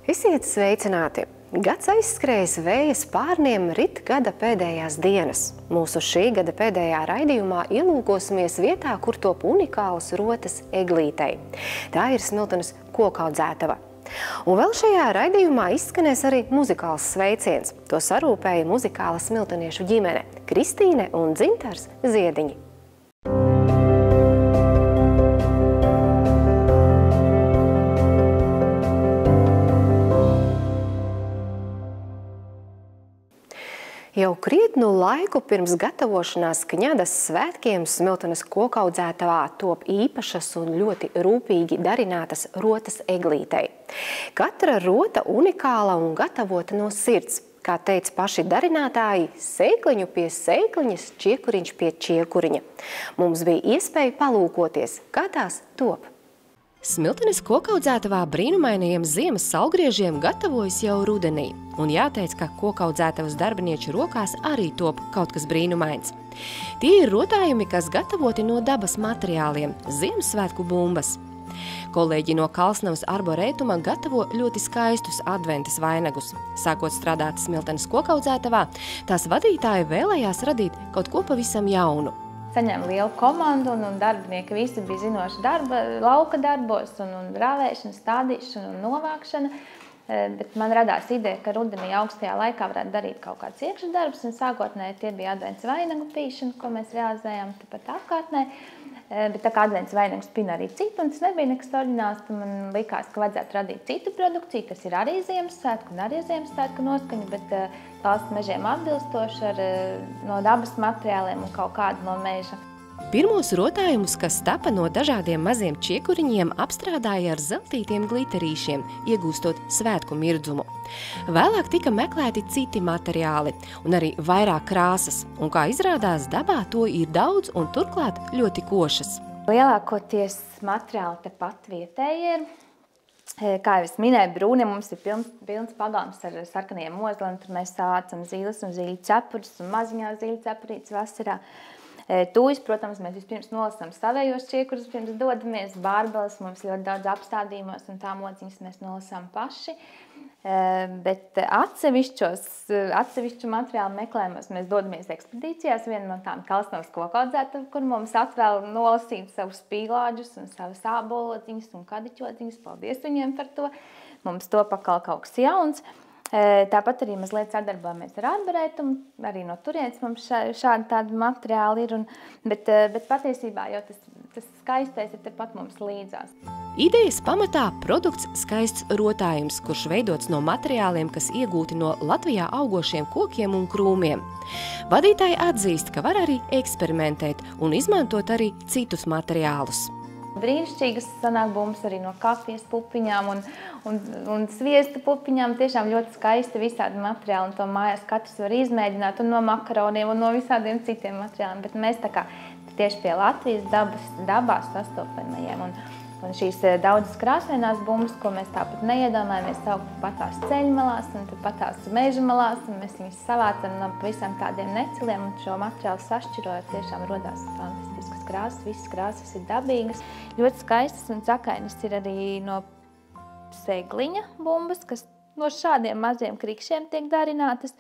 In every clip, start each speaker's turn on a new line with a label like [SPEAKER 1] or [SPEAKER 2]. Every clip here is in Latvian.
[SPEAKER 1] Esiet sveicināti! Gads aizskrējis vēja spārniem rit gada pēdējās dienas. Mūsu šī gada pēdējā raidījumā ielūkosimies vietā, kur top unikālas rotas eglītei. Tā ir Smiltenes kokaudzētava. Un vēl šajā raidījumā izskanēs arī muzikāls sveiciens. To sarūpēja muzikāla smilteniešu ģimene Kristīne un Dzintars Ziediņi. Jau krietnu laiku pirms gatavošanās Kņadas svētkiem Smiltenes kokaudzētavā top īpašas un ļoti rūpīgi darinātas rotas eglītei. Katra rota unikāla un gatavota no sirds. Kā teica paši darinātāji, sēkliņu pie sēkliņas, čiekuriņš pie čiekuriņa. Mums bija iespēja palūkoties, kā tās top. Smiltenes kokaudzētavā brīnumainajiem ziemas salgriežiem gatavojas jau rudenī. Un jāteic, ka kokaudzētavas darbinieču rokās arī top kaut kas brīnumains. Tie ir rotājumi, kas gatavoti no dabas materiāliem – Ziemassvētku bumbas. Kolēģi no Kalsnavas arborētuma gatavo ļoti skaistus adventas vainagus. Sākot strādāt Smiltenes kokaudzētavā, tās vadītāji vēlējās radīt kaut ko pavisam jaunu.
[SPEAKER 2] Saņēma lielu komandu un darbinieki visi bija zinoši lauka darbos un rāvēšana, stādīšana un novākšana. Bet man radās ideja, ka rudenī augstajā laikā varētu darīt kaut kāds iekšdarbs, un sākotnēji tie bija advents vainagu pīšana, ko mēs realizējām tepat apkārtnē. Bet tā kā advents vainagus pina arī citu, un tas nebija nekas oriģināls, tad man likās, ka vajadzētu radīt citu produkciju, kas ir arī Ziemassvētku un arī Ziemassvētku noskaņa, bet valsts mežiem atbilstoši no dabas materiāliem un kaut kādu no meža.
[SPEAKER 1] Pirmos rotājumus, kas tapa no dažādiem maziem čiekuriņiem, apstrādāja ar zeltītiem gliterīšiem, iegūstot svētku mirdzumu. Vēlāk tika meklēti citi materiāli un arī vairāk krāsas, un kā izrādās, dabā to ir daudz un turklāt ļoti košas.
[SPEAKER 2] Lielākoties materiāli tepat vietēji ir. Kā jau es minēju, brūni mums ir pilns pagalms ar sarkaniem ozliem, tur mēs sācam zīles un zīļu cepurus un maziņās zīļu cepurītes vasarā. Tūjas, protams, mēs vispirms nolasām savējos čiekurus, pirms dodamies. Bārbeles mums ļoti daudz apstādījumos, un tā mociņas mēs nolasām paši. Bet atsevišķu materiālu meklējumos mēs dodamies ekspedīcijās. Viena no tām Kalsnavas kokaudzētava, kur mums atvēl nolasīt savus pīlāģus un savas ābolodziņas un kadiķodziņas. Paldies viņiem par to. Mums to pakal kaut kas jauns. Tāpat arī mazliet sadarbojamies ar arborētumu, arī no turienes mums šādi tādi materiāli ir, bet patiesībā jau tas skaistais ir tepat mums līdzās.
[SPEAKER 1] Idejas pamatā produkts skaists rotājums, kurš veidots no materiāliem, kas iegūti no Latvijā augošiem kokiem un krūmiem. Vadītāji atzīst, ka var arī eksperimentēt un izmantot arī citus materiālus.
[SPEAKER 2] Brīnišķīgas sanāk bumbas arī no kafijas pupiņām un sviesta pupiņām. Tiešām ļoti skaisti visādi materiāli, un to mājās katrs var izmēģināt, un no makaroniem un no visādiem citiem materiāliem. Bet mēs tā kā tieši pie Latvijas dabā sastopamajiem. Un šīs daudzas krāsainās bumbas, ko mēs tāpat neiedomājamies, saukt patās ceļmalās un patās meža malās, un mēs viņus savācam no visam tādiem neciliem, un šo materiālu sašķirojot tiešām rodās fantastiskas krāsas, visas krāsas ir dabīgas. Ļoti skaistas un cakainas ir arī no segliņa bumbas, kas no šādiem maziem krikšiem tiek darinātas.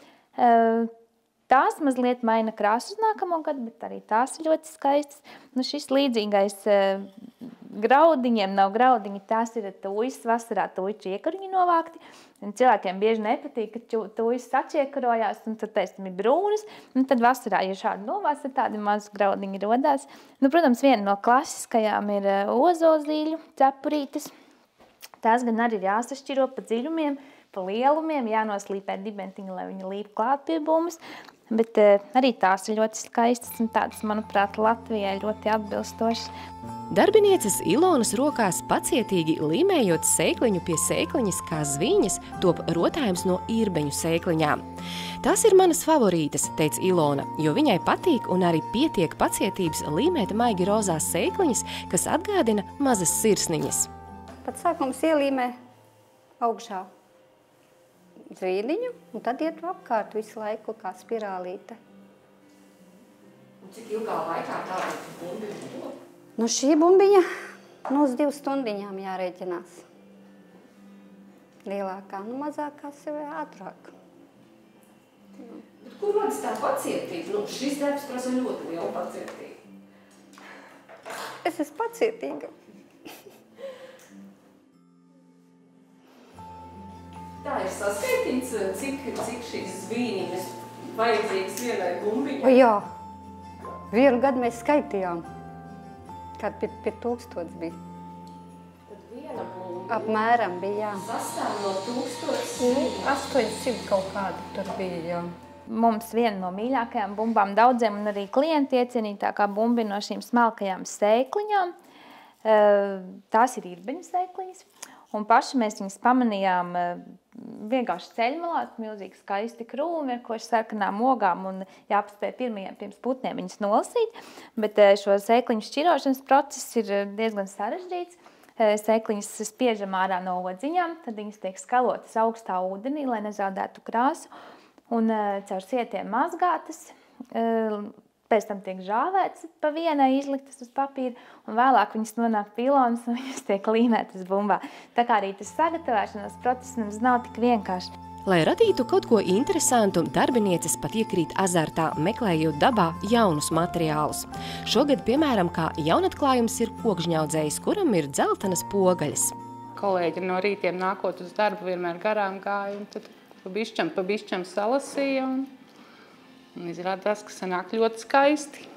[SPEAKER 2] Tās mazliet maina krāsu uz nākamo gadu, bet arī tās ir ļoti skaistas. Šis līdzīgais graudiņiem nav graudiņi, tās ir tūjas vasarā, tūju čiekuriņi novākti. Cilvēkiem bieži nepatīk, ka tūjas sačiekurojās, un tad ir brūnas, un tad vasarā, ja šādi novāc, tad tādi mazi graudiņi rodās. Protams, viena no klasiskajām ir ozozīļu cepurītes. Tās gan arī ir jāsašķiro pa dziļumiem, pa lielumiem, jānoslīpē dibentiņi, lai viņi līp klāt pie bumbas. Bet arī tās ir ļoti skaistas un tādas, manuprāt, Latvijai ļoti atbilstošas.
[SPEAKER 1] Darbinieces Ilonas rokās pacietīgi līmējot sēkliņu pie sēkliņas kā zviņas, top rotājums no īrbeņu sēkliņām. Tās ir manas favorītes, teica Ilona, jo viņai patīk un arī pietiek pacietības līmēt maigi rozās sēkliņas, kas atgādina mazas sirsniņas.
[SPEAKER 3] Pat sākums ielīmē augšā zvīniņu, un tad iet apkārt visu laiku kā spirālīte.
[SPEAKER 4] Un cik ilgā laikā tā bumbiņa top?
[SPEAKER 3] Šī bumbiņa uz 2 stundiņām jārēķinās. Lielākā, nu mazākās jau ātrāk.
[SPEAKER 4] Bet kur rodas tā pacietība? Nu, šis darbs prasa ļoti lielu pacietību.
[SPEAKER 3] Es esmu pacietīga.
[SPEAKER 4] Tā ir saskaitīts, cik šīs zvīniņas vajadzīgas vienai bumbiņai?
[SPEAKER 3] Jā, vienu gadu mēs skaitījām, kad pie 1000 bija.
[SPEAKER 4] Tad viena bumbiņa
[SPEAKER 3] Apmēram bija, jā.
[SPEAKER 4] sastāv no 1000.
[SPEAKER 3] 800 kaut kāda tur bija, jā.
[SPEAKER 2] Mums viena no mīļākajām bumbām daudziem un arī klienti iecienītākā bumba no šīm smalkajām sēkliņām. Tās ir irbeņu sēkliņas. Un paši mēs viņas pamanījām vienkārši ceļmalā, milzīgi skaisti krūmi ar koši sarkanām ogām un jāpaspēj pirms putniem viņas nolasīt. Bet šo sēkliņu šķirošanas process ir diezgan sarežģīts. Sēkliņas spiežam ārā no odziņām, tad viņas tiek skalotas augstā ūdenī, lai nezaudētu krāsu. Un caur sietiem mazgātas, pēc tam tiek žāvētas pa vienai, izliktas uz papīra, un vēlāk viņas nonāk pilonus un viņas tiek līmētas bumbā. Tā kā arī tas sagatavošanās process mums nav tik vienkārši.
[SPEAKER 1] Lai radītu kaut ko interesantu, darbinieces pat iekrīt azartā, meklējot dabā jaunus materiālus. Šogad, piemēram, kā jaunatklājums ir kokžņaudzējs, kuram ir dzeltenas pogaļas.
[SPEAKER 5] Kolēģi no rītiem nākot uz darbu vienmēr garām gāja, un tad pa bišķam salasīja, un izrādās, ka sanāk ļoti skaisti.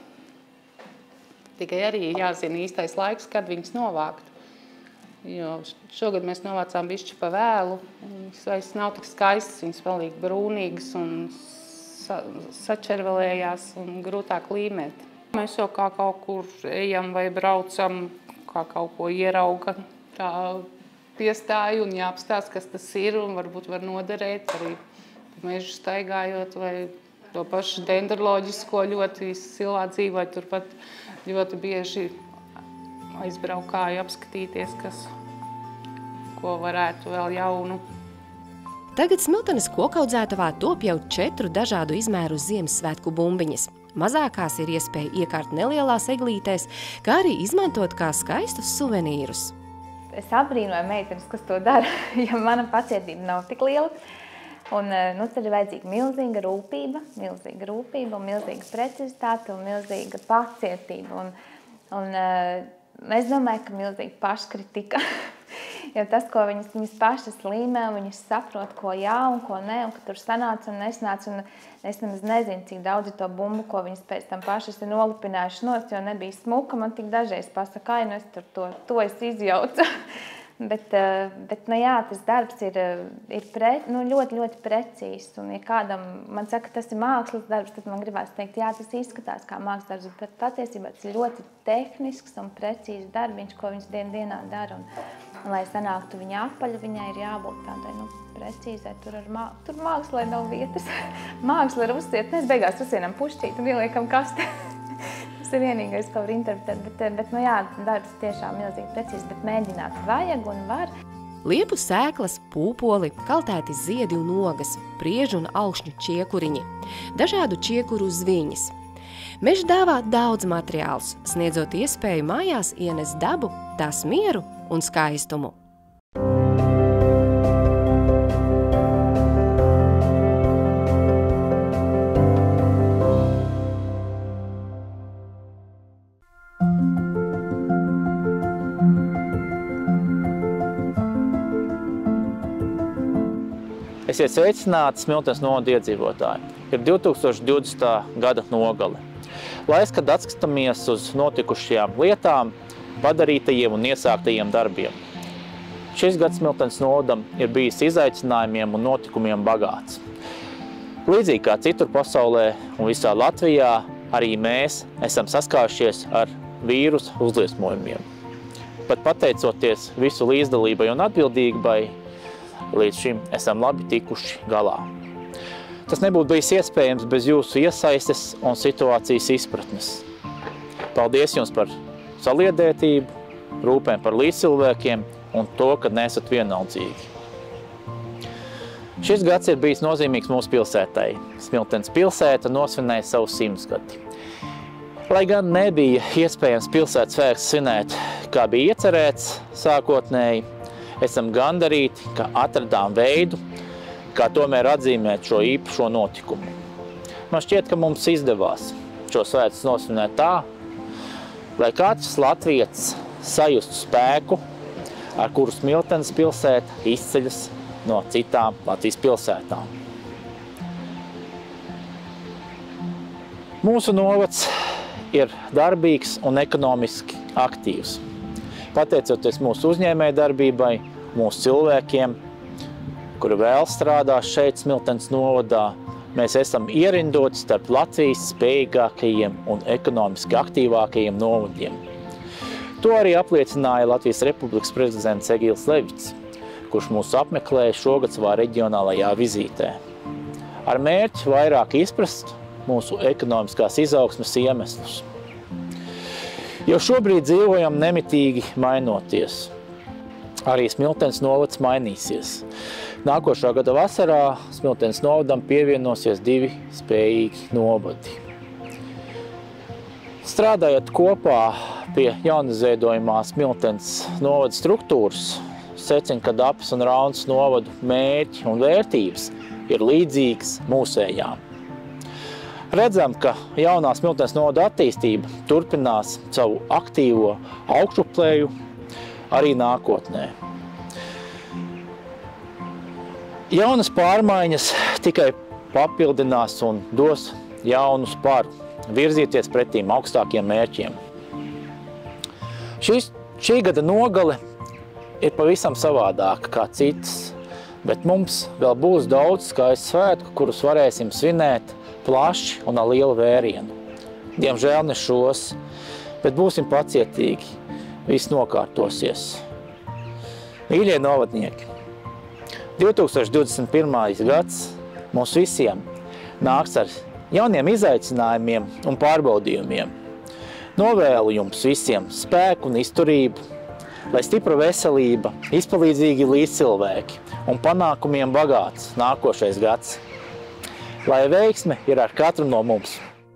[SPEAKER 5] Tikai arī jāzina īstais laiks, kad viņas novākt. Jo šogad mēs novācām bišķi pa vēlu, un viņas vairs nav tik skaistas, viņas palīk brūnīgas un sačervelējās un grūtāk līmēt. Mēs jau kā kaut kur ejam vai braucam, kā kaut ko ierauga, tā piestāju un jāapstāst, kas tas ir, un varbūt var noderēt arī mežu staigājot vai to pašu dendroloģisko ļoti silā dzīvoju, turpat ļoti bieži aizbraukāju apskatīties, ko varētu vēl jaunu.
[SPEAKER 1] Tagad Smiltenes kokaudzētavā top jau 4 dažādu izmēru Ziemassvētku bumbiņas. Mazākās ir iespēja iekārt nelielās eglītēs, kā arī izmantot kā skaistus suvenīrus.
[SPEAKER 2] Es abrīnoju meitenes, kas to dara, jo mana pacietība nav tik liela. Un tad ir vajadzīga milzīga rūpība un milzīga precizitāte un milzīga pacietība. Un es domāju, ka milzīga paškritika. Jo tas, ko viņas pašas līmē, viņas saprot, ko jā un ko nē, un ka tur sanāca un nesnāca. Un es nemaz nezinu, cik daudz ir to bumbu, ko viņas pēc tam pašas ir nolupinājuši nost, jo nebija smuka. Man tik dažreiz pasaka, nu es tur to es izjaucu. Bet nu jā, tas darbs ir ļoti, ļoti precīzs. Un ja kādam man saka, ka tas ir mākslas darbs, tad man gribās teikt, jā, tas izskatās kā mākslas darbs, bet patiesībā tas ir ļoti tehnisks un precīzs darbiņš, ko viņas dienā dara. Un lai sanāktu viņa apaļa, viņai ir jābūt tādai precīzai. Tur mākslai nav vietas. Māksla ir uzsiet, mēs beigās uzsienam pušķīt un ieliekam kastē. Tas ir vienīgais, ko var interpretēt, bet nu jā, darbs tiešām milzīgi precīzi, bet mēģināt vajag un var.
[SPEAKER 1] Liepu sēklas, pūpoli, kaltēti ziedi un ogas, priežu un augšņu čiekuriņi, dažādu čiekuru zviņas. Mežs dāvā daudz materiālus, sniedzot iespēju mājās ienest dabu, tās mieru un skaistumu.
[SPEAKER 6] Esiet sveicināti Smiltenes novada iedzīvotāji. Ir 2020. gada nogale. Laiks, kad atskatāmies uz notikušajām lietām, padarītajiem un iesāktajiem darbiem. Šis gads Smiltenes novadam ir bijis izaicinājumiem un notikumiem bagāts. Līdzīgi kā citur pasaulē un visā Latvijā, arī mēs esam saskārušies ar vīrusu uzliesmojumiem. Pat pateicoties visu līdzdalībai un atbildībai, līdz šim esam labi tikuši galā. Tas nebūtu bijis iespējams bez jūsu iesaistes un situācijas izpratnes. Paldies jums par saliedētību, rūpēm par līdzcilvēkiem un to, ka neesat vienaldzīgi. Šis gads ir bijis nozīmīgs mūsu pilsētai. Smiltenes pilsēta nosvinēja savu 100 gadi. Lai gan nebija iespējams pilsētas svētkus svinēt, kā bija iecerēts sākotnēji, esam gandarīti, ka atradām veidu, kā tomēr atzīmēt šo īpašo notikumu. Man šķiet, ka mums izdevās šo svētkus nosvinēt tā, lai katrs latvietis sajustu spēku, ar kuru Smiltenes pilsēta izceļas no citām Latvijas pilsētām. Mūsu novads ir darbīgs un ekonomiski aktīvs. Pateicoties mūsu uzņēmēju darbībai, mūsu cilvēkiem, kuri vēl strādā šeit Smiltenes novadā, mēs esam ierindoti starp Latvijas spējīgākajiem un ekonomiski aktīvākajiem novadiem. To arī apliecināja Latvijas Republikas prezidents Egils Levits, kurš mūs apmeklēja šogad savā reģionālajā vizītē. Ar mērķi vairāk izprast mūsu ekonomiskās izaugsmes iemeslus. Jo šobrīd dzīvojam nemitīgi mainoties. Arī Smiltenes novads mainīsies. Nākošā gada vasarā Smiltenes novadam pievienosies 2 spējīgi novadi. Strādājot kopā pie jaunizveidojumā Smiltenes novada struktūras, secina, ka Dapes un Raunas novadu mērķi un vērtības ir līdzīgas mūsējām. Redzam, ka jaunā Smiltenes novada attīstība turpinās savu aktīvo augšuplēju arī nākotnē. Jaunas pārmaiņas tikai papildinās un dos jaunu sparu, virzīties pretīm augstākiem mērķiem. Šī gada nogale ir pavisam savādāka kā citas, bet mums vēl būs daudz skaistu svētku, kurus varēsim svinēt plaši un ar lielu vērienu. Diemžēl ne šos, bet būsim pacietīgi, viss nokārtosies. Mīļie novadnieki, 2021. gads mums visiem nāks ar jauniem izaicinājumiem un pārbaudījumiem. Novēlu jums visiem spēku un izturību, lai stipra veselība, izpalīdzīgi līdzcilvēki un panākumiem bagāts nākošais gads. Lai veiksme ir ar katru no mums.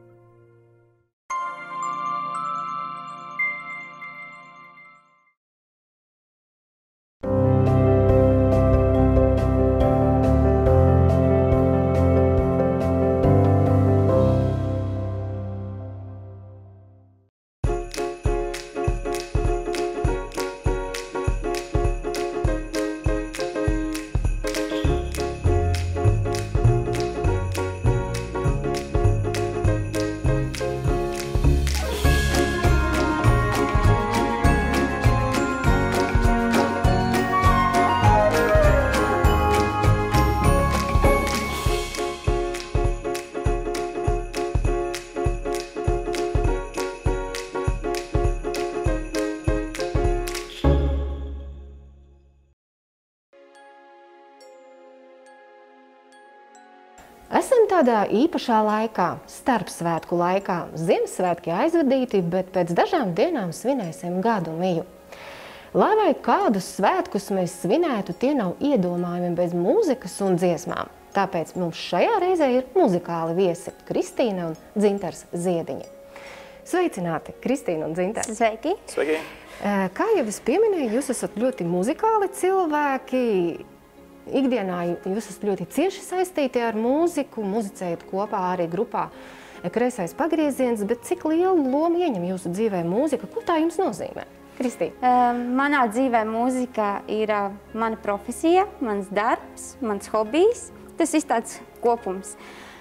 [SPEAKER 1] Esam tādā īpašā laikā, starpsvētku laikā. Ziemassvētki aizvadīti, bet pēc dažām dienām svinēsim gadu miju. Lai vai kādus svētkus mēs svinētu, tie nav iedomājumi bez mūzikas un dziesmām. Tāpēc mums šajā reizē ir muzikāli viesi Kristīna un Dzintars Ziediņi. Sveicināti, Kristīna un Dzintars!
[SPEAKER 7] Sveiki!
[SPEAKER 8] Sveiki!
[SPEAKER 1] Kā jau es pieminēju, jūs esat ļoti muzikāli cilvēki. Ikdienā jūs esat ļoti cieši saistīti ar mūziku, muzicējat kopā arī grupā Kreisais pagrieziens, bet cik lielu lomu ieņem jūsu dzīvē mūzika? Ko tā jums nozīmē? Kristīna?
[SPEAKER 7] Manā dzīvē mūzika ir mana profesija, mans darbs, mans hobijs. Tas ir tāds kopums.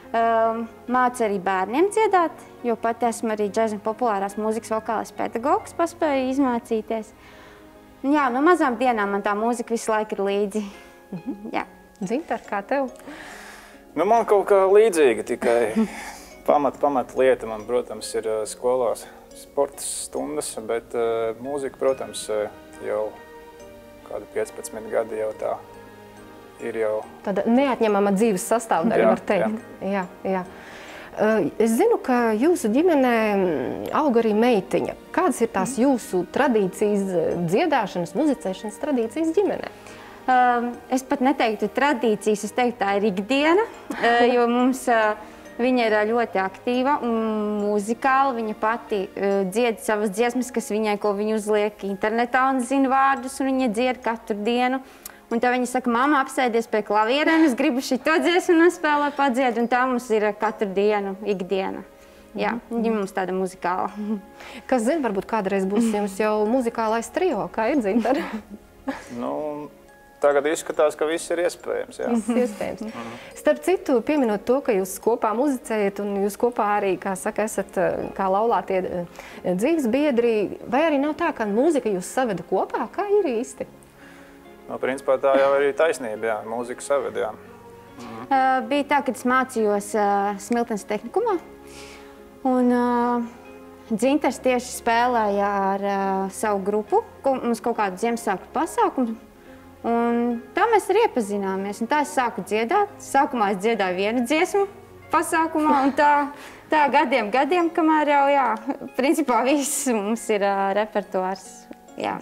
[SPEAKER 7] Mācu arī bērniem dziedāt, jo pat esmu arī džeza un populārās mūzikas vokālais pedagogs, paspēju izmācīties. Jā, no mazām dienām man tā mūzika visu laiku ir līdzi. Jā.
[SPEAKER 1] Dzintar, kā tev?
[SPEAKER 8] Nu, man kaut kā līdzīga, tikai pamat lieta man, protams, ir skolās sporta stundas, bet mūzika, protams, jau kādu 15 gadi jau tā ir jau...
[SPEAKER 1] Tāda neatņemama dzīves sastāvdaļa, var teikt. Jā. Es zinu, ka jūsu ģimenē aug arī meitiņa. Kādas ir tās jūsu tradīcijas, dziedāšanas, muzicēšanas tradīcijas ģimenē?
[SPEAKER 7] Es pat neteiktu tradīcijas, es teiktu, tā ir ikdiena, jo mums Viņa ir ļoti aktīva un muzikāla. Viņa pati dzied savas dziesmas, kas viņai, ko viņa uzliek internetā un zina vārdus, un viņa dzied katru dienu. Un tā viņa saka, mamma, apsēdies pie klavierēm, es gribu šito dziesmu nospēlēt, padzied, un tā mums ir katru dienu, ikdiena. Jā, viņa mums tāda muzikāla.
[SPEAKER 1] Kas zina, varbūt kādreiz būs jums jau muzikālais trio, kā ir Dzintara?
[SPEAKER 8] Nu, tagad izskatās, ka viss ir iespējams, jā.
[SPEAKER 1] Viss iespējams. Starp citu, pieminot to, ka jūs kopā muzicējat un jūs kopā arī, kā saka, esat kā laulātie dzīves biedri, vai arī nav tā, ka mūzika jūs saveda kopā? Kā ir īsti?
[SPEAKER 8] Nu, principā tā jau ir taisnība, jā, mūzika saveda, jā.
[SPEAKER 7] Bija tā, kad es mācījos Smiltenes tehnikumā. Un Dzintars tieši spēlēja ar savu grupu, mums kaut kādu Ziemassvētku pasākumu. Un tā mēs arī iepazināmies. Un tā es sāku dziedāt. Sākumā es dziedāju vienu dziesmu pasākumā, un tā gadiem, kamēr jau, jā, principā viss mums ir repertuārs. Jā.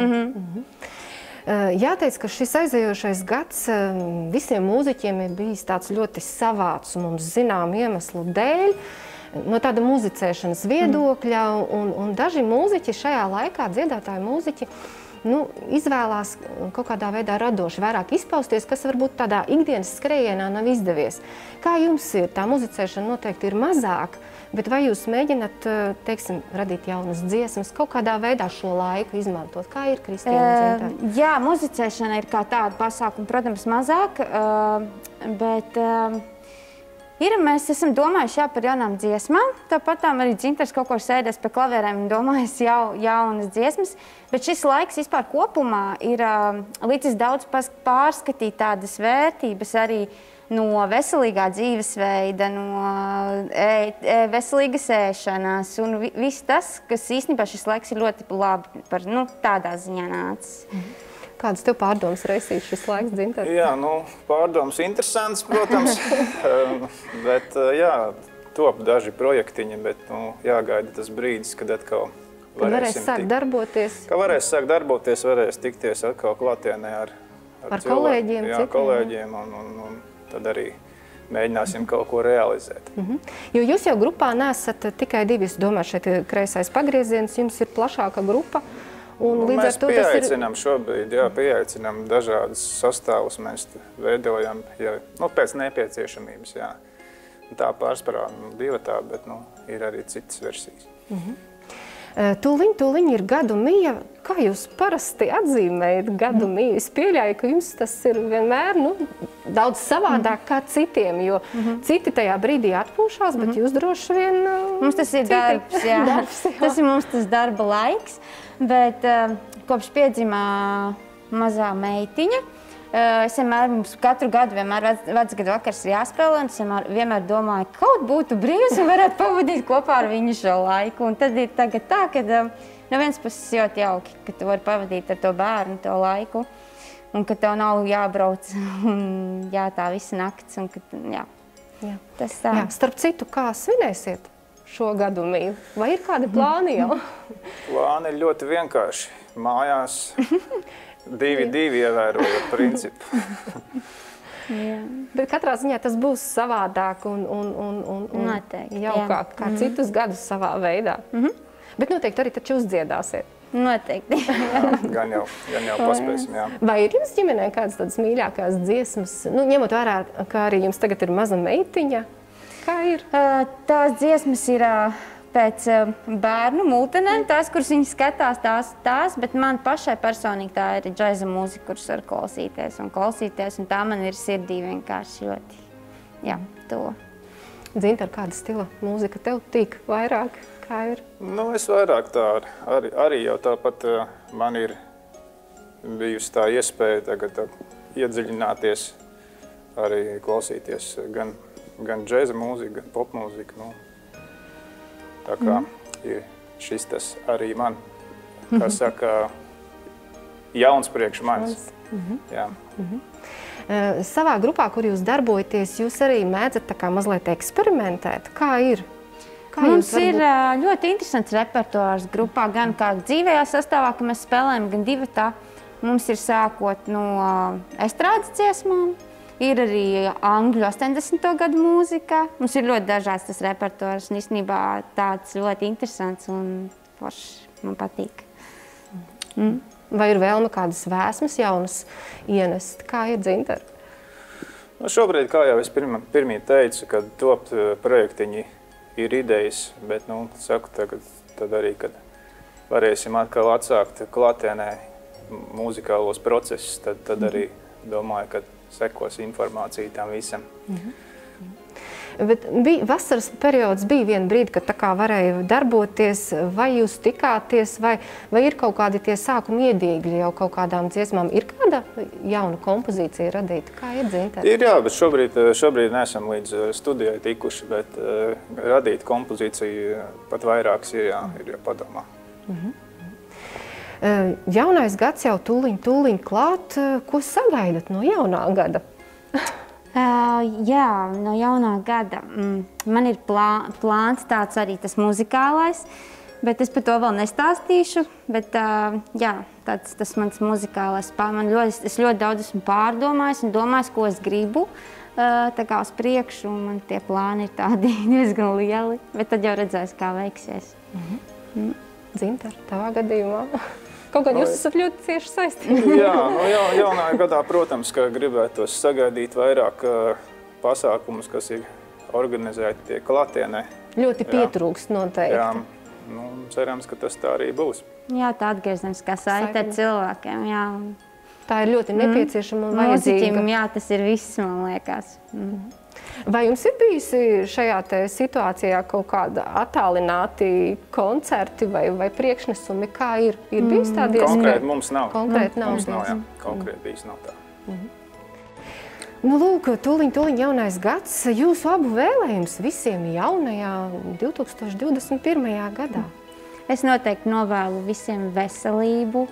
[SPEAKER 1] Jāteic, ka šis aizējošais gads visiem mūziķiem ir bijis tāds ļoti savāds mums zinām iemeslu dēļ. No tāda muzicēšanas viedokļa, un daži mūziķi šajā laikā, dziedātāji mūziķi, izvēlās kaut kādā veidā radoši vairāk izpausties, kas varbūt tādā ikdienas skrējienā nav izdevies. Kā jums ir? Tā muzicēšana noteikti ir mazāk, bet vai jūs mēģināt, teiksim, radīt jaunas dziesmas, kaut kādā veidā šo laiku izmantot? Kā ir, Kristīna Dzintara?
[SPEAKER 7] Jā, muzicēšana ir kā tāda pasākuma, protams, mazāk, bet mēs esam domājuši par jaunām dziesmām. Tāpat arī Dzintars kaut ko sēdēs pie klavierēm un domājas jaunas dziesmas. Bet šis laiks vispār kopumā ir līdzis daudz pārskatīt tādas vērtības arī no veselīgā dzīvesveida, no veselīgas ēšanas un viss tas, kas īstenībā šis laiks ir ļoti labi par tādā ziņā nācis.
[SPEAKER 1] Kādas tev pārdomas raisīs šis laiks, Dzintara?
[SPEAKER 8] Jā, pārdomas interesants, protams, bet jā, top daži projektiņi, bet jāgaida tas brīdis, kad atkal
[SPEAKER 1] varēs sākt darboties.
[SPEAKER 8] Ka varēs sākt darboties, varēs tikties atkal klātienē ar
[SPEAKER 1] kolēģiem.
[SPEAKER 8] Jā, kolēģiem, un tad arī mēģināsim kaut ko realizēt.
[SPEAKER 1] Jo jūs jau grupā neesat tikai divi, es domāju, šeit kreisais pagrieziens, jums ir plašāka grupa.
[SPEAKER 8] Mēs pieaicinām šobrīd, pieaicinām dažādas sastāvus, mēs veidojam pēc nepieciešamības, jā. Tā pārsparā divatā, bet ir arī citas versijas.
[SPEAKER 1] Tūliņ ir gadu mija. Kā jūs parasti atzīmējat gadu miju? Es pieļauju, ka jums tas ir vienmēr daudz savādāk kā citiem, jo citi tajā brīdī atpūšās, bet jūs droši vien...
[SPEAKER 7] Mums tas ir darbs, jā. Tas ir mums tas darba laiks, bet kopš piedzimā mazā meitiņa, es mums katru gadu vecgadu vakars ir jāspēlē, un es vienmēr domāju, ka kaut būtu brīvs un varētu pavadīt kopā ar viņu šo laiku. Un tad ir tagad tā, ka no vienas puses ļoti jauki, ka tu vari pavadīt ar to bērnu to laiku, un ka tev nav jābrauc tā visa nakts. Un, tas tā.
[SPEAKER 1] Jā, starp citu, kā svinēsiet šo gadu mīlu? Vai ir kādi plāni jau?
[SPEAKER 8] Plāni ir ļoti vienkārši. Mājās 2-2 ievērojot principu.
[SPEAKER 1] Bet katrā ziņā tas būs savādāk un jaukāk kā citus gadus savā veidā. Bet noteikti arī taču uzdziedāsiet.
[SPEAKER 7] Noteikti.
[SPEAKER 8] Gan jau paspēsim, jā.
[SPEAKER 1] Vai ir jums ģimenē kādas tādas mīļākās dziesmas? Ņemot vērā, ka arī jums tagad ir maza meitiņa. Kā ir?
[SPEAKER 7] Tās dziesmas ir pēc bērnu multenēm, tās, kuras viņi skatās, tās, bet man pašai personīgi tā ir džaza mūzika, kuras var klausīties, un tā man ir sirdī vienkārši ļoti, to.
[SPEAKER 1] Dzintara, kāda stila mūzika tev tīk vairāk? Kā ir?
[SPEAKER 8] Es vairāk tā arī jau tāpat man ir bijusi tā iespēja tagad iedziļināties, arī klausīties gan džaza mūzika, gan pop mūzika, Tā kā ir šis tas arī man, kā saka, jauns priekš manis. Jā.
[SPEAKER 1] Savā grupā, kur jūs darbojaties, jūs arī mēdzat tā kā mazliet eksperimentēt. Kā ir?
[SPEAKER 7] Mums ir ļoti interesants repertuārs grupā, gan kā dzīvējā sastāvā, ka mēs spēlējam, gan divatā. Mums ir sākot no estrādes dziesmām, Ir arī angļu 80. gadu mūzika. Mums ir ļoti dažāds tas repertuārs un īstenībā tāds ļoti interesants un foršs man patīk.
[SPEAKER 1] Vai ir vēlme kādas vēsmas jaunas ienest? Kā ir, Dzintar?
[SPEAKER 8] Šobrīd, kā jau es pirmī teicu, kad top projektiņi ir idejas, bet, saku tagad, tad arī, kad varēsim atkal atsākt klātienē mūzikālos procesus, tad arī domāju, ka sekos informācija tam visam.
[SPEAKER 1] Bet vasaras periods bija viena brīdi, kad tā kā varēja darboties, vai jūs tikāties, vai ir kaut kādi tie sākuma iedīgļi jau kaut kādām dziesmām? Ir kāda jauna kompozīcija radīta? Kā ir, Dzintar?
[SPEAKER 8] Ir, jā, bet šobrīd neesam līdz studijai tikuši, bet radīt kompozīciju pat vairākas ir jau padomā.
[SPEAKER 1] Jaunais gads jau tūliņ klāt. Ko sagaidat no jaunā gada?
[SPEAKER 7] Jā, no jaunā gada. Man ir plāns tāds arī tas muzikālais, bet es par to vēl nestāstīšu. Bet jā, tas mans muzikālais. Es ļoti daudz esmu pārdomājis un domājis, ko es gribu. Tā kā uz priekšu, un man tie plāni ir tādi diezgan lieli, bet tad jau redzēs, kā veiksies.
[SPEAKER 1] Dzintar, tavā gadījumā? Kaut gan jūs esat ļoti cieši saistīti.
[SPEAKER 8] Jā, jaunā gadā, protams, ka gribētos sagaidīt vairāk pasākumus, kas ir organizēti tie klātienē.
[SPEAKER 1] Ļoti pietrūkst noteikti.
[SPEAKER 8] Jā, cerams, ka tas tā arī būs.
[SPEAKER 7] Jā, tā atgriezeniskā saite ar cilvēkiem, jā.
[SPEAKER 1] Tā ir ļoti nepieciešama un vajadzīga.
[SPEAKER 7] Mūziķim, jā, tas ir viss, man liekas.
[SPEAKER 1] Vai jums ir bijusi šajā situācijā kaut kāda attālināti koncerti vai priekšnesumi? Kā ir bijusi tāda iespēja?
[SPEAKER 8] Konkrēti mums nav.
[SPEAKER 1] Konkrēti nav.
[SPEAKER 8] Mums nav, jā. Konkrēti bijis nav tā.
[SPEAKER 1] Lūk, tūliņ jaunais gads. Jūsu abu vēlējums visiem jaunajā 2021. gadā.
[SPEAKER 7] Es noteikti novēlu visiem veselību,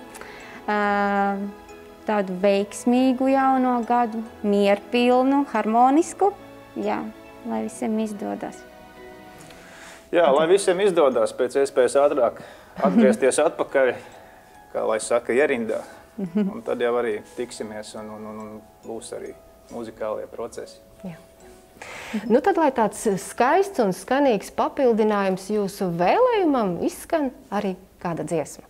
[SPEAKER 7] tādu veiksmīgu jauno gadu, mierpilnu, harmonisku. Jā, lai visiem izdodas.
[SPEAKER 8] Jā, lai visiem izdodas pēc iespējas ātrāk atgriezties atpakaļ, kā lai saka, ierindā. Un tad jau arī tiksimies un būs arī muzikālie procesi.
[SPEAKER 1] Jā. Tad, lai tāds skaists un skanīgs papildinājums jūsu vēlējumam, izskan arī kāda dziesma.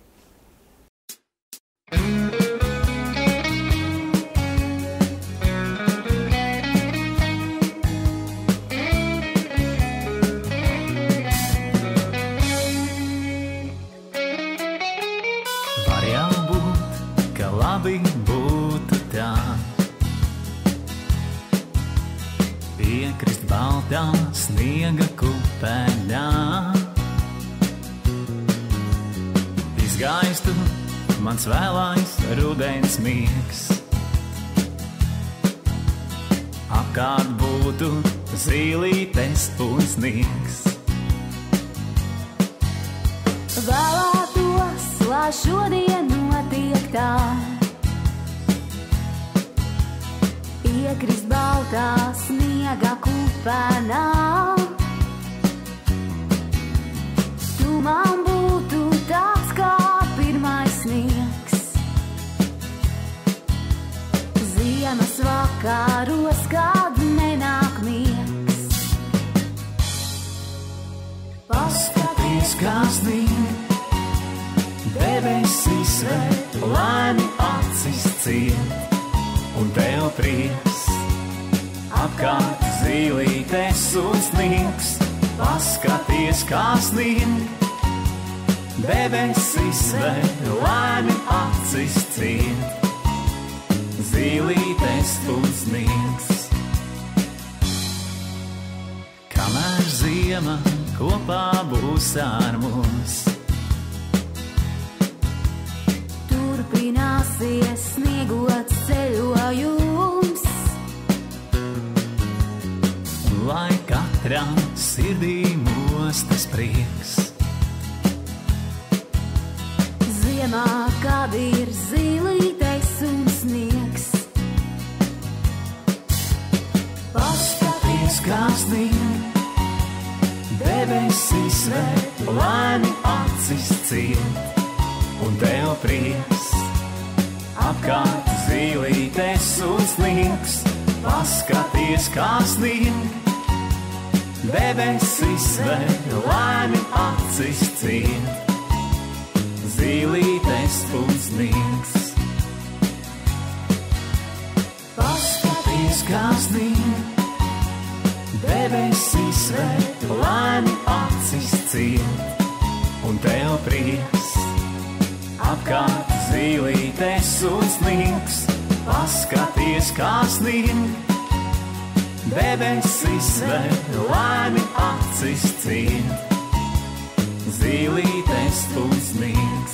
[SPEAKER 9] Būtu tā, piekrist baltā sniega kupeļā, izgaistu mans vēlais rudens miegs, apkārt būtu zīlītes un sniegs.
[SPEAKER 10] Vēlētos, lai šodien notiek tā, iekrist baltā sniega kupenā. Tu man būtu tāds kā pirmais sniegs, ziemas vakaros, kad nenāk miegs.
[SPEAKER 9] Paskaties, kā snieg, debesis vēl lēni acis ciet, un tev prieks, apkārt zīlītes un sniegs. Paskaties, kā snieg, debesis vēl lēni acis ciet, zīlītes un sniegs. Kamēr ziema kopā būs ar mums, turpināsies sniegot ceļojums, lai katrā sirdī mostas prieks. Ziemā, kad ir zīlītes un sniegs, paskaties, kā snieg, debesis vēl lēni acis ciet, un tev prieks, apkārt zīlītes un sniegs. Paskaties, kā snieg, debesis vēl lēni acis ciet, zīlītes pulsnīgs. Paskaties, kā snieg, debesis vēl lēni acis ciet, un tev prieks apkārt zīlītes un sniegs. Paskaties, kā snieg, debesis vēl lēni acis ciet, zīlītes pulsnīgs.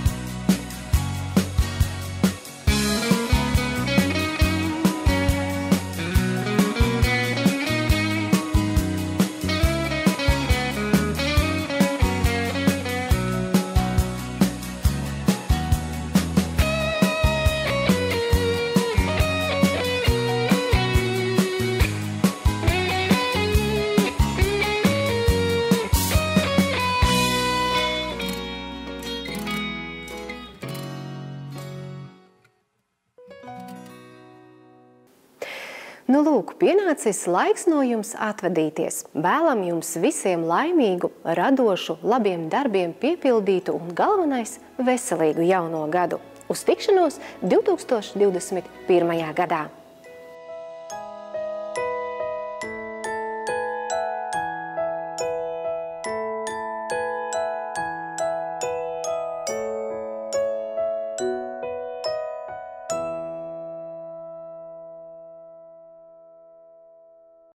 [SPEAKER 1] Nu, lūk, pienācis laiks no jums atvadīties. Vēlam jums visiem laimīgu, radošu, labiem darbiem piepildītu un galvenais – veselīgu jauno gadu. Uz tikšanos 2021. gadā!